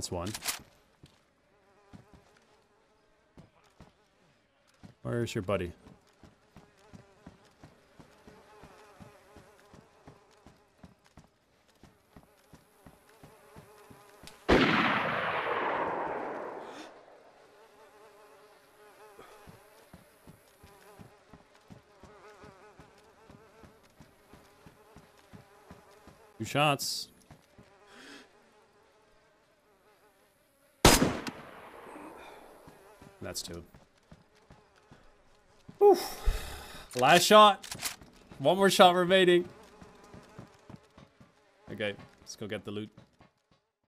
That's one. Where's your buddy? Two shots. That's two. Oof. Last shot. One more shot remaining. Okay, let's go get the loot.